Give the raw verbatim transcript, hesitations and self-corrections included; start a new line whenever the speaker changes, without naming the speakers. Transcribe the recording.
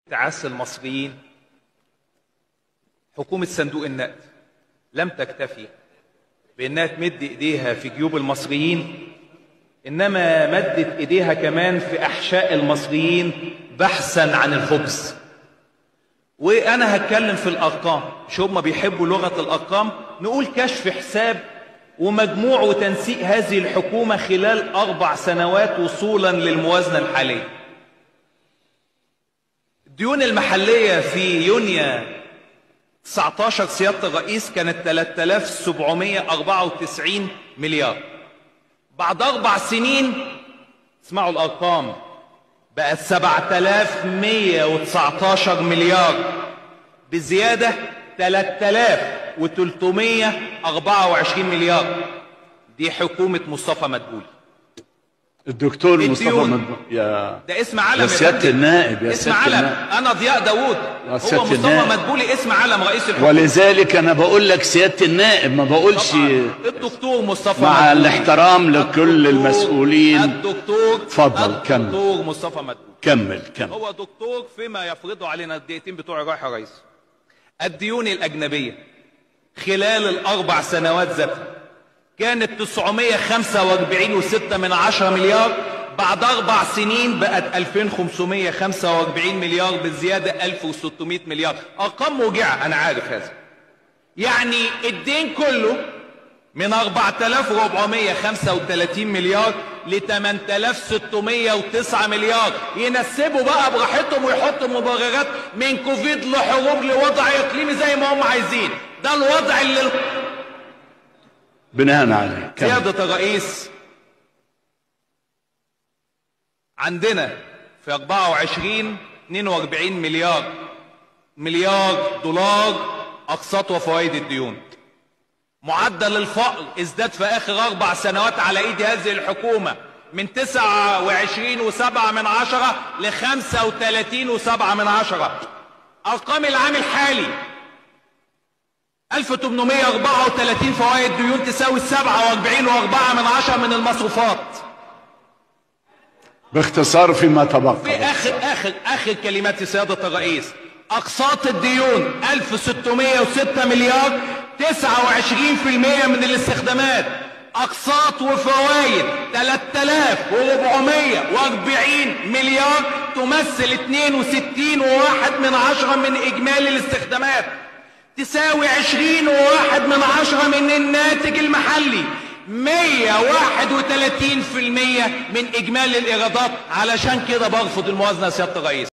تعس المصريين. حكومة صندوق النقد لم تكتفي بأنها تمد إيديها في جيوب المصريين، إنما مدت إيديها كمان في أحشاء المصريين بحثا عن الخبز. وأنا هتكلم في الأرقام، مش هم بيحبوا لغة الأرقام؟ نقول كشف حساب ومجموع وتنسيق هذه الحكومة خلال أربع سنوات وصولا للموازنة الحالية. الديون المحلية في يونيو تسعة عشر سيادة الرئيس كانت ثلاثة آلاف وسبعمائة وأربعة وتسعين مليار. بعد أربع سنين اسمعوا الأرقام بقت سبعة آلاف ومائة وتسعة عشر مليار، بزيادة ثلاثة آلاف وثلاثمائة وأربعة وعشرين مليار. دي حكومة مصطفى مدبولي.
الدكتور مصطفى مدبولي يا
ده اسم علم
يا سيادة النائب، يا
اسم
سيادة
علم
النائب.
أنا ضياء داوود، هو مصطفى مدبولي اسم علم رئيس الحكومة.
ولذلك أنا بقول لك سيادة النائب، ما بقولش
الدكتور مصطفى
مع
مدبولي.
الاحترام لكل المسؤولين.
الدكتور
اتفضل كمل.
الدكتور مصطفى مدبولي
كمل كمل.
هو دكتور فيما يفرضه علينا الدقيقتين بتوعي رايح يا ريس. الديون الأجنبية خلال الأربع سنوات ذاتها كانت تسعمائة وخمسة وأربعين فاصلة ستة من عشرة مليار، بعد أربع سنين بقت ألفين وخمسمائة وخمسة وأربعين مليار، بالزيادة ألف وستمائة مليار. أرقام موجعة أنا عارف هذا. يعني الدين كله من أربعة آلاف وأربعمائة وخمسة وثلاثين مليار ل ثمانية آلاف وستمائة وتسعة مليار. ينسبوا بقى براحتهم ويحطوا مبررات من كوفيد لحروب لوضع اقليمي زي ما هم عايزين. ده الوضع اللي
بناء عليه.
سيادة الرئيس عندنا في أربعة وعشرين اثنين وأربعين مليار مليار دولار أقساط وفوائد الديون. معدل الفقر ازداد في آخر أربع سنوات على إيد هذه الحكومة من تسعة وعشرين فاصلة سبعة من عشرة ل خمسة وثلاثين فاصلة سبعة من عشرة. أرقام العام الحالي ألف وثمانمائة وأربعة وثلاثين فوائد ديون تساوي سبعة وأربعين فاصلة أربعة من عشرة من المصروفات.
باختصار فيما تبقى
في آخر آخر آخر كلمات سيادة الرئيس، أقساط الديون ألف وستمائة وستة مليار، تسعة وعشرين بالمائة من الاستخدامات. أقساط وفوائد ثلاثة آلاف وأربعمائة وأربعين مليار، تمثل اثنين وستين فاصلة واحد من عشرة من إجمالي الاستخدامات، تساوي عشرين فاصلة واحد من عشرة من الناتج المحلي، مائة وواحد وثلاثين بالمائة من إجمالي الإيرادات. علشان كده برفض الموازنة يا سيادة الرئيس.